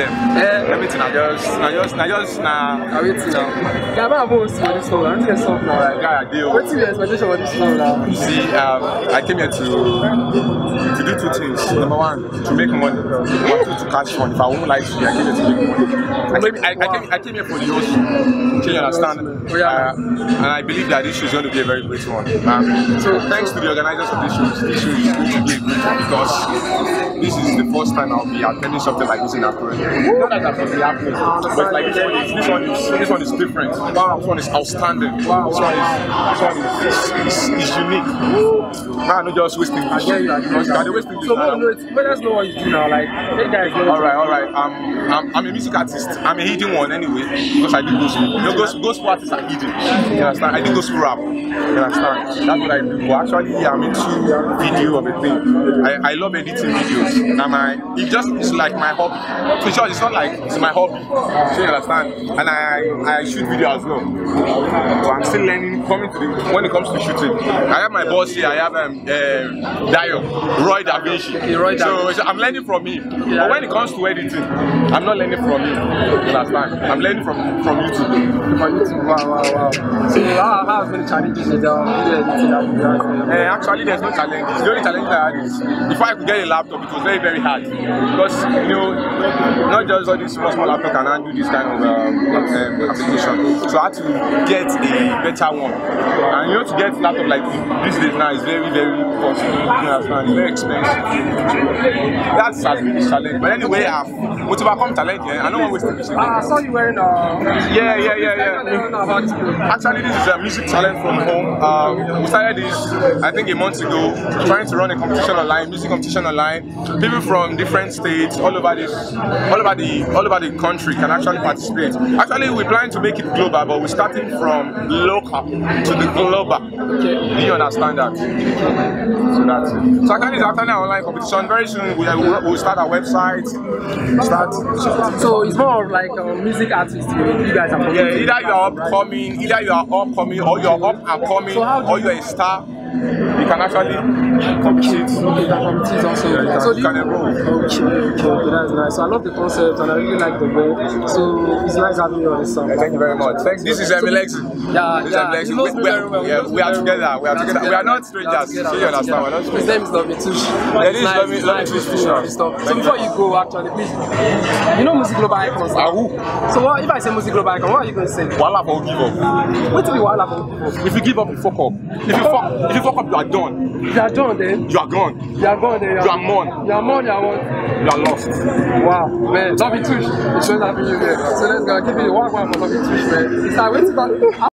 them. Everything I just waiting now. Yeah, but I'm almost for this song. I'm just song now. guy I deal. What's your expectation for this song now? You see, I came here to do two things. Number one, to make money. Number two, to catch fun. If I won't like to, I came here to make money. I came here for the ocean. Can you understand? And I believe that this show is going to be a very great one. So thanks to the organizers of this show is going to be a great one because this is the first time I'll be attending something like this in Akure. Not that I'm from the happening, but like this one is different. Wow, this one is outstanding. Wow, this one is unique. Man, not just wasting this. So let us know what you do now. Like, hey guys, alright. I'm a music artist. I'm a hidden one anyway because I do gospel. You know, gospel artists are hidden. You understand? I do gospel rap. You understand? That's what I do. But actually, I'm into video of a thing. I love editing videos. It's like my hobby. For sure, it's not like it's my hobby. So you understand? And I shoot video as well. So I'm still learning. When it comes to shooting, I have my boss here. I have Dio, Roy Da Vinci. So I'm learning from him. But when it comes to editing, I'm not learning from him. You understand? I'm learning from YouTube. Wow. So how many challenges is there? Actually, there's no challenge. The only challenge I had is before I could get a laptop, it was very, very hard. Because, you know, not just all these small laptop can handle this kind of application. So I had to get a better one. And you know, to get a laptop like this days now is very, very costly. You understand? It's very expensive. That's has been the challenge. But anyway, what's overcome challenge? I don't want to waste the I saw you wearing Yeah. Actually, this is a music talent from home. We started this, I think, a month ago, trying to run a competition online, music competition online. People from different states, all over the country can actually participate. Actually, we're planning to make it global, but we're starting from local to the global. Okay. Do you understand that? So that's it. So actually, it's after an online competition. Very soon, we'll start our website. So it's more of like a music artist. You guys are either you are upcoming, or you're up and coming, or you're a star. You can actually compete. Okay, that compete also. Yeah, so you can enroll. Okay, that's nice. So I love the concept and I really like the way. So it's nice having you on this song. Thank you very much. This is Emilexi. Yeah. We are together. We are not strangers. So you understand? His name is Lovely Tush. It is Lovely Tush. So before you go, actually, please, you know Music Global Icons. So if I say Music Global Icon, what are you going to say? Wala for give up. What do you Wala for give up? If you give up, you fuck up. If you fuck up, you are done. You are done then? You are gone. You are gone then? You are mourn. You are mourn, you are what? You are lost. Wow, man. Lovely Tush. It shows having you there. So let's go. Give me one for Lovely Tush, man. It's like, wait till